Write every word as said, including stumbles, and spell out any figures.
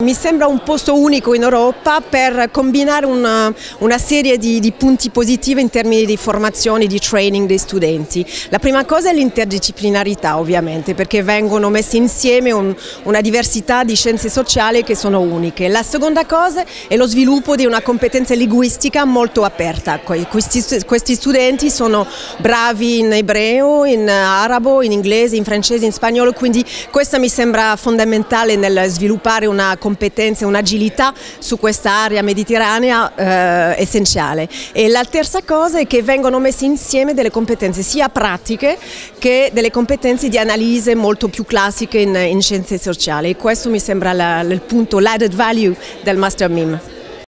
Mi sembra un posto unico in Europa per combinare una, una serie di, di punti positivi in termini di formazione e di training dei studenti. La prima cosa è l'interdisciplinarità, ovviamente, perché vengono messi insieme un, una diversità di scienze sociali che sono uniche. La seconda cosa è lo sviluppo di una competenza linguistica molto aperta. Questi, questi studenti sono bravi in ebreo, in arabo, in inglese, in francese, in spagnolo, quindi questo mi sembra fondamentale nel sviluppare una competenza competenze, un'agilità su questa area mediterranea eh, essenziale. E la terza cosa è che vengono messe insieme delle competenze sia pratiche che delle competenze di analisi molto più classiche in, in scienze sociali. E questo mi sembra la, il punto, l'added value del Master M I M.